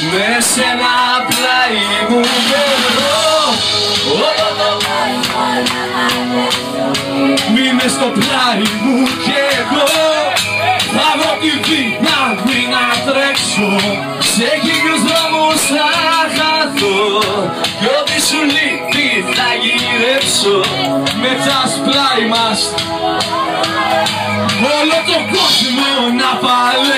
με σένα πλάι μου κι εγώ. Μείνε στο πλάι μου κι εγώ. Θα βρω τη δύναμη να τρέξω, σε χίλιους δρόμους θα χαθώ, κι ό,τι σου λείπει θα γυρέψω μετά σπλάι μας όλο τον κόσμο να παλεύει.